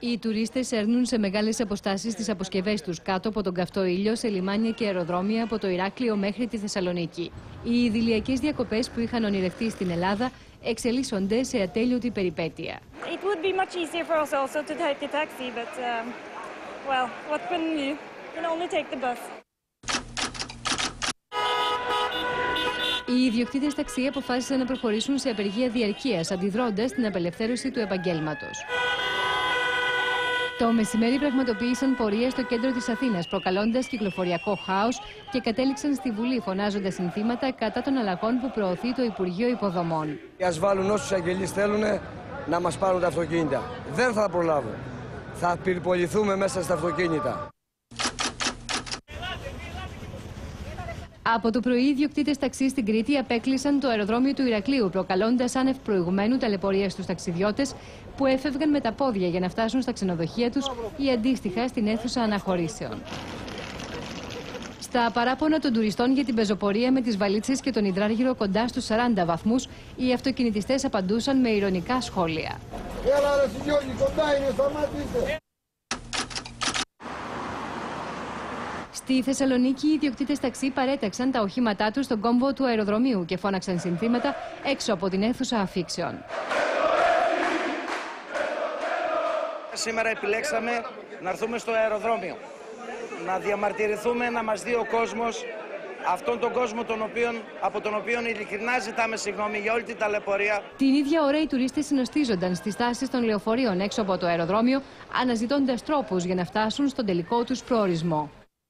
Οι τουρίστες έρνουν σε μεγάλες αποστάσεις τις αποσκευές τους κάτω από τον καυτό ήλιο σε λιμάνια και αεροδρόμια από το Ηράκλειο μέχρι τη Θεσσαλονίκη. Οι idηλιακές διακοπές που είχαν ονειρευτεί στην Ελλάδα εξελίσσονται σε ατέλειωτη περιπέτεια. Οι ιδιοκτήτες ταξί αποφάσισαν να προχωρήσουν σε απεργία διαρκείας, αντιδρώντας την απελευθέρωση του επαγγέλματος. Το μεσημέρι πραγματοποίησαν πορεία στο κέντρο της Αθήνας, προκαλώντας κυκλοφοριακό χάος και κατέληξαν στη Βουλή φωνάζοντας συνθήματα κατά των αλλαγών που προωθεί το Υπουργείο Υποδομών. Ας βάλουν όσους αγγελείς θέλουν να μας πάρουν τα αυτοκίνητα. Δεν θα προλάβουν. Θα πυρποληθούμε μέσα στα αυτοκίνητα. Από το πρωί, οι ιδιοκτήτες ταξί στην Κρήτη απέκλεισαν το αεροδρόμιο του Ηρακλείου, προκαλώντας άνευ προηγουμένου ταλαιπωρία στους ταξιδιώτες που έφευγαν με τα πόδια για να φτάσουν στα ξενοδοχεία τους ή αντίστοιχα στην αίθουσα αναχωρήσεων. Στα παράπονα των τουριστών για την πεζοπορία με τις βαλίτσες και τον υδράργυρο κοντά στους 40 βαθμούς, οι αυτοκινητιστές απαντούσαν με ειρωνικά σχόλια. Έλα ρε Σιγιώργη, κοντά είναι, σταμάτησε! Στη Θεσσαλονίκη, οι ιδιοκτήτες ταξί παρέταξαν τα οχήματά τους στον κόμβο του αεροδρομίου και φώναξαν συνθήματα έξω από την αίθουσα αφήξεων. Σήμερα επιλέξαμε να έρθουμε στο αεροδρόμιο, να διαμαρτυρηθούμε, να μας δει ο κόσμος, αυτόν τον κόσμο από τον οποίο ειλικρινά ζητάμε συγγνώμη για όλη την ταλαιπωρία. Την ίδια ώρα οι τουρίστες συνοστίζονταν στις στάσεις των λεωφορείων έξω από το αεροδρόμιο, αναζητώντας τρόπους για να φτάσουν στον τελικό τους προορισμό.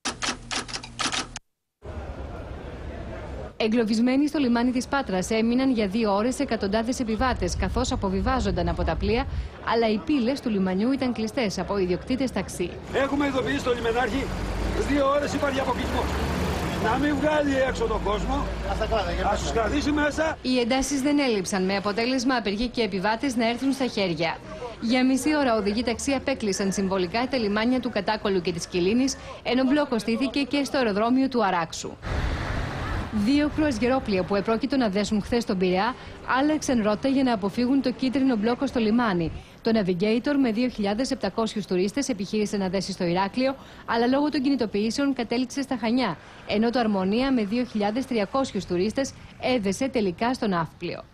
Εγκλωβισμένοι στο λιμάνι της Πάτρας έμειναν για 2 ώρες εκατοντάδες επιβάτες, καθώς αποβιβάζονταν από τα πλοία, αλλά οι πύλες του λιμανιού ήταν κλειστές από ιδιοκτήτες ταξί. Έχουμε ειδοποιήσει στο λιμενάρχη 2 ώρες υπάρχει αποκλεισμός. Να μην βγάλει έξω τον κόσμο, ας τους κρατήσει μέσα. Οι εντάσεις δεν έλειψαν, με αποτέλεσμα απεργοί και επιβάτες να έρθουν στα χέρια. Για μισή ώρα οδηγοί ταξί απέκλεισαν συμβολικά τα λιμάνια του Κατάκολου και της Κιλίνης, ενώ μπλόκο στήθηκε και στο αεροδρόμιο του Αράξου. 2 κρουαζιερόπλοια που επρόκειτο να δέσουν χθες στον Πειραιά άλλαξαν ρότα για να αποφύγουν το κίτρινο μπλόκο στο λιμάνι. Το Navigator με 2.700 τουρίστες επιχείρησε να δέσει στο Ηράκλειο, αλλά λόγω των κινητοποιήσεων κατέληξε στα Χανιά, ενώ το Αρμονία με 2.300 τουρίστες έδεσε τελικά στο Ναύπλιο.